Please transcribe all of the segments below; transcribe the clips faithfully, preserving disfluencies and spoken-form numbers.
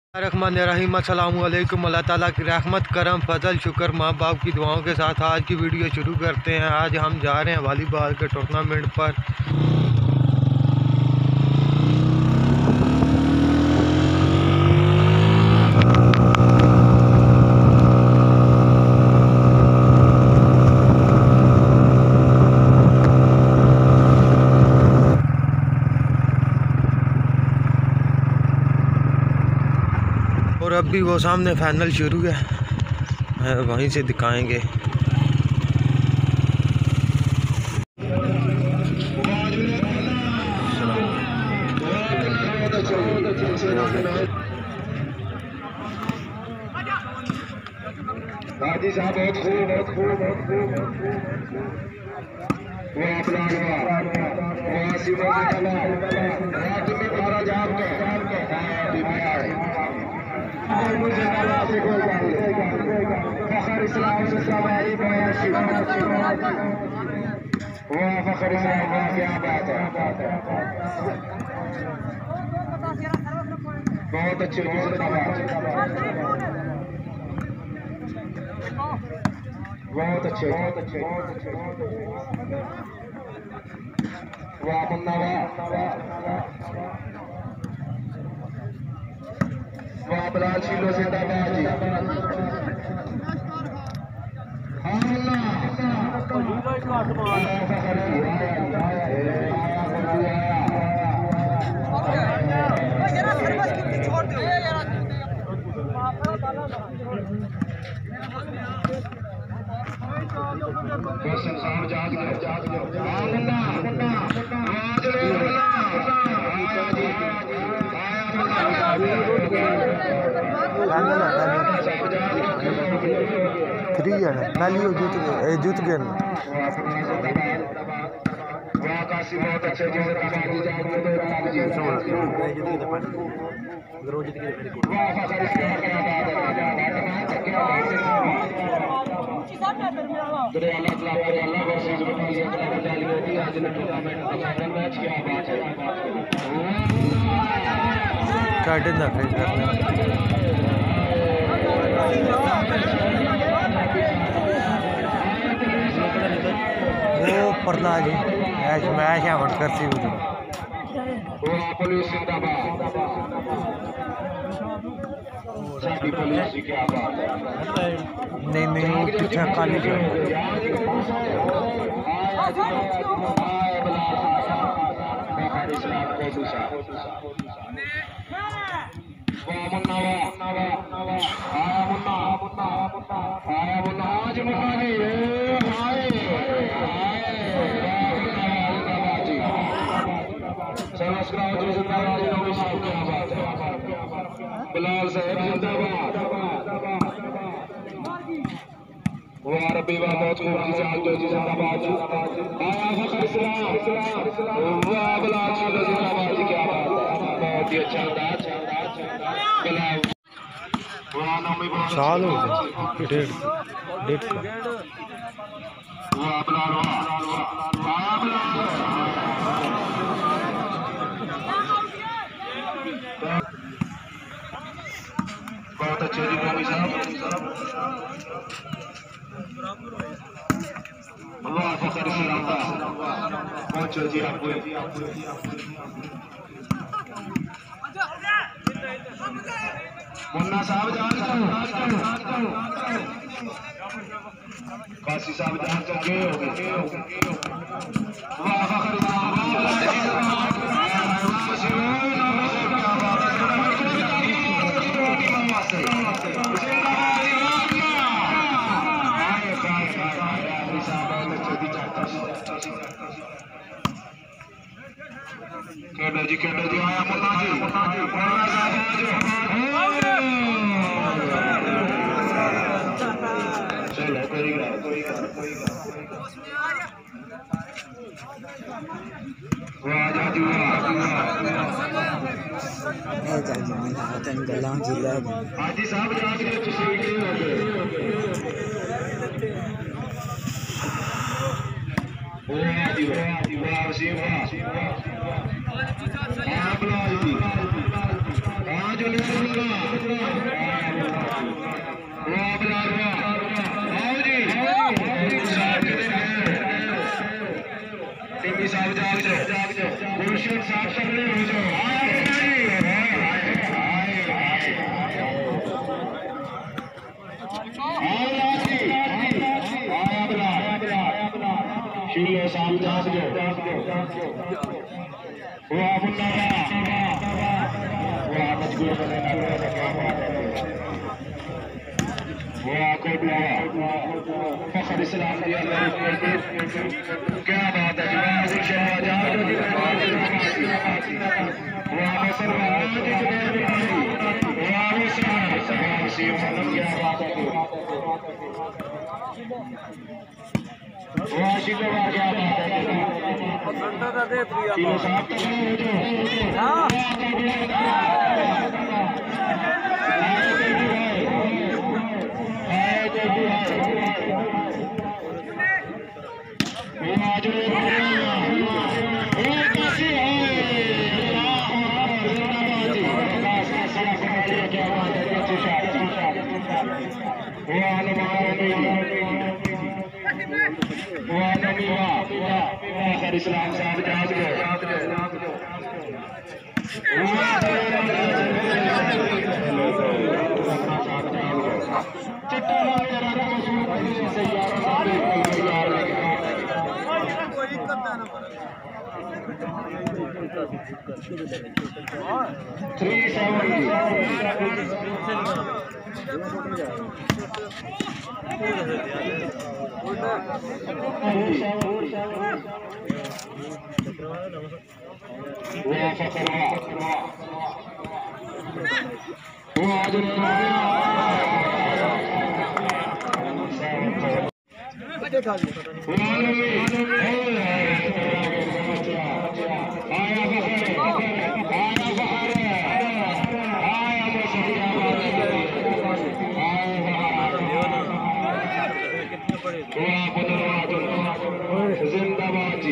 रहमान अस्सलामु अलैकुम। अल्लाह ताला की रहमत करम फजल शुक्र माँ बाप की दुआओं के साथ आज की वीडियो शुरू करते हैं। आज हम जा रहे हैं वॉलीबॉल के टूर्नामेंट पर। और अब भी वो सामने फाइनल शुरू है, वहीं से दिखाएंगे। हाजी साहब बहुत खूब बहुत खूब बहुत खूब वो अपना वो सिवा का रात में बारह जाम के मुझे वाला से गोल फखर इस्लाम से सवारी वो फखर इस्लाम क्या बात है। बहुत अच्छे बहुत अच्छे बहुत अच्छे वाह मुन्ना वाह बलाल शीलो जिंदाबाद जी। हाँ मुन्ना थ्री है पहली वो जीत गए जीत गए बहुत अच्छे वो पढ़ना जी मैच मैच है वोट करती हूँ पुलिस नहीं नहीं वो पीछे काली बिलाल साहब जिंदाबाद। वो अरबी व बहुत खूब जो जिंदाबाद आया फखर इस्लाम वाह बिलाल शीलो जिंदाबाद जी। क्या बात है, बहुत ही अच्छा अंदाज बिलाल साल हो गए डेढ़ डेढ़ साल। वाह बिलाल वाह बिलाल बहुत अच्छे जी मोमी साहब वाह फखर इस्लाम पहुंचो जी आप मुन्ना साहब जान काशी साहब जान चुके वाह फखर इस्लाम कैडर जी कैडर जी आया मुन्ना जी मुन्ना चलो कोई बात कोई बात कोई वाह जाजी ए जाजी मैंने हाथन गलां जिला हाजी साहब जान के तस्वीर हो गए वाह जी वाह वाह जी वाह हां बिलाल जी हां जो किलो साहब जास गए वो मुन्ना वो मजबूर बने ना क्या बात है वो आको दुआ फखर इस्लाम दिया क्या बात है जवाब शहर जा वो आसर वो आसर सलाम सी क्या बात है वो आशिक क्या बात है किलो साहब तो नहीं हो जो हां इस्लाम साहब जाज गए थ्री सेवेंटी वो फकरवा वो आज जिंदाबाद जी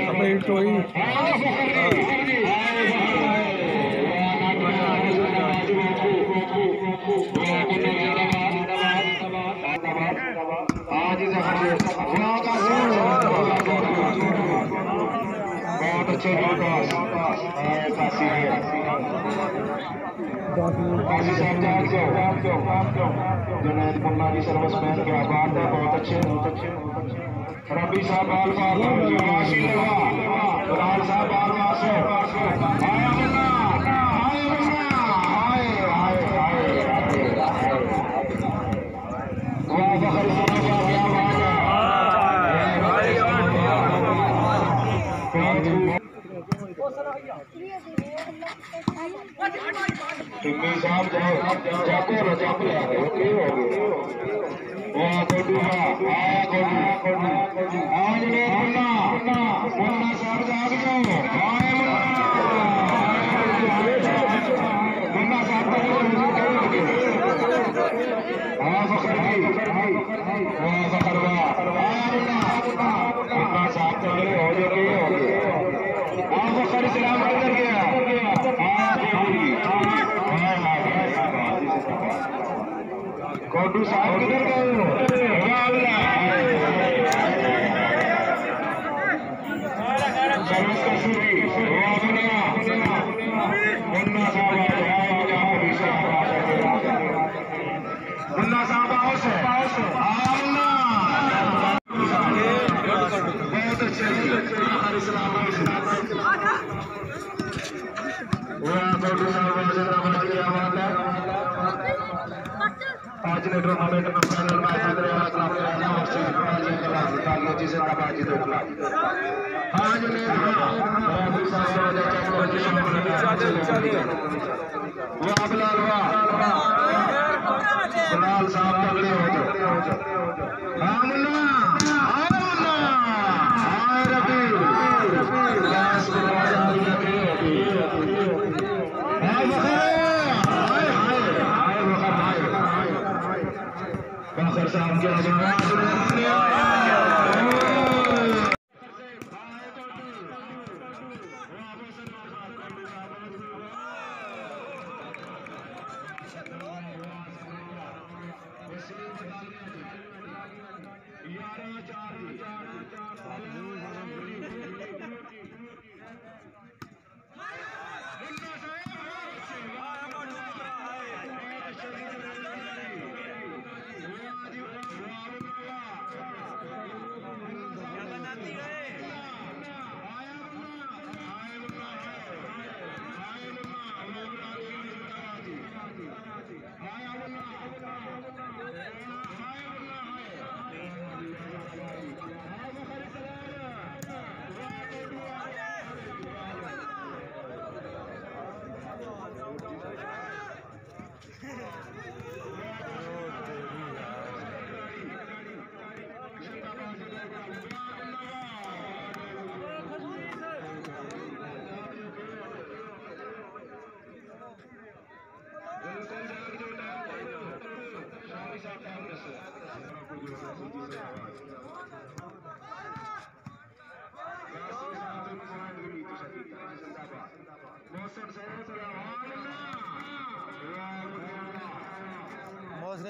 आज बहुत अच्छे जुनैद मुन्ना की सर्विस मैन क्या बात है बहुत अच्छे बहुत अच्छे रबी साहब बाल बाल लाल साहब बाल से आया मुन्ना आए मुन्ना आए आए आए वाह फखर साहब क्या बात है साहब जाओ जाको ना जाको आ गए ओके हो गए वाह कोडू वाह कोडू कोडू आज ने मुन्ना मुन्ना साहब जाग गए आए मुन्ना साहब हां फखर भाई वाह फखर वाह मुन्ना मुन्ना साहब तो हो गए हो गए हां फखर इस्लाम अंदर गया कोडू साहब किधर गए सर्विस का सूरी मुन्ना साहब मुन्ना साहब आओ से बहुत अच्छे कोडू साहब आज ने टूर्नामेंट में फाइनल मैच धारियाला और जी से बाजी दो आज ने वो लाल लाल साहब तगड़े हो जाओ हाँ मुन्ना हाँ मुन्ना हाँ रबी साहब के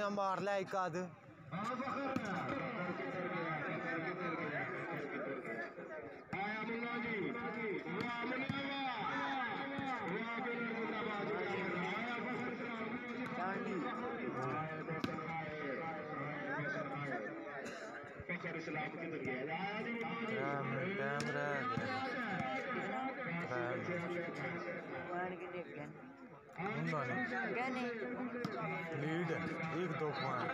ना मार लिया एक आध। टाइम रह गया लीड एक दो पॉइंट।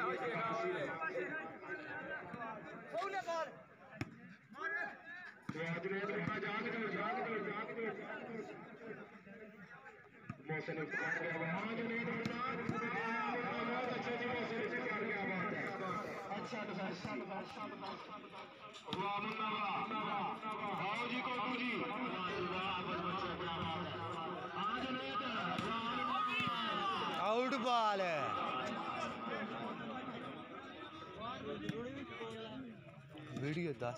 आउट बॉल है। वीडियो दस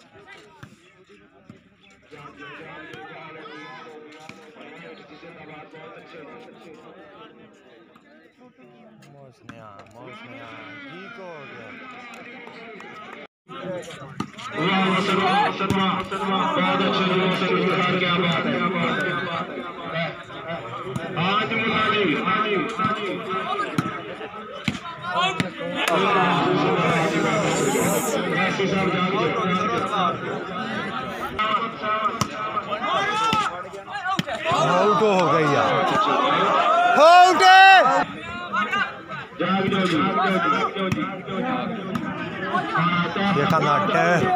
मौसम मौसम ठीक हो गया। आउट हो गई यार। आउट देखा नाट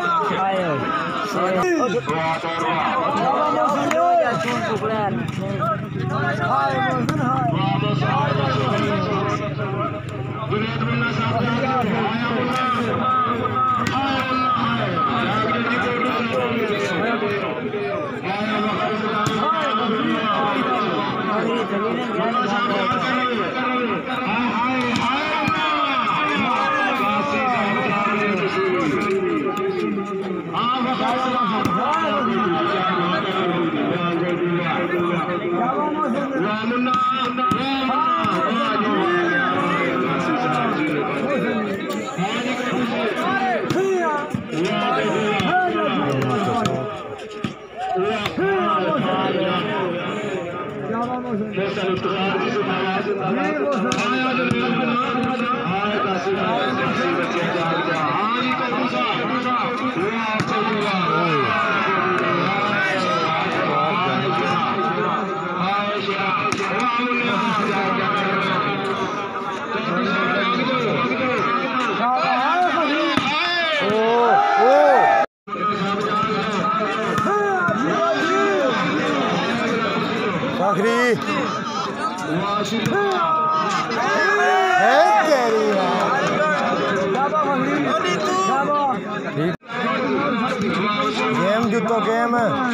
गेम जीतो गेम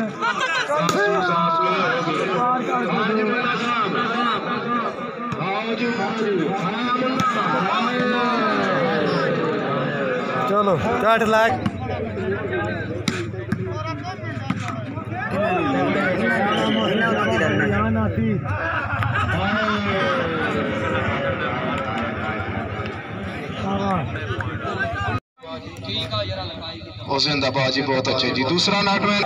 चलो काट लाख जिंदाबाद जी बहुत अच्छे जी। दूसरा नाटमैन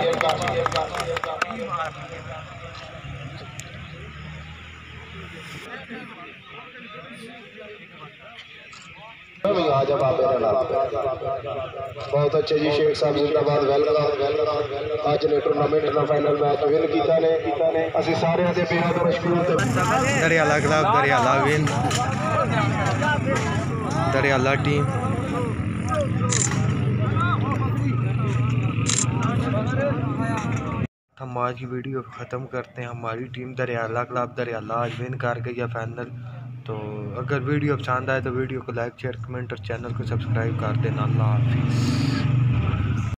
बहुत अच्छे जी। शेख साहब जिंदाबाद वेलकम। अज ने टूर्नामेंट का फाइनल मैच विन किया ने असि सारे दे बेहद मशहूर दरियाला क्लब दरियाला विन दरियाला टीम। हम आज की वीडियो ख़त्म करते हैं। हमारी टीम दरियाला क्लब दरियाला आज विन कर गई है फाइनल। तो अगर वीडियो पसंद आए तो वीडियो को लाइक शेयर कमेंट और चैनल को सब्सक्राइब कर देना। अल्लाह हाफिज़।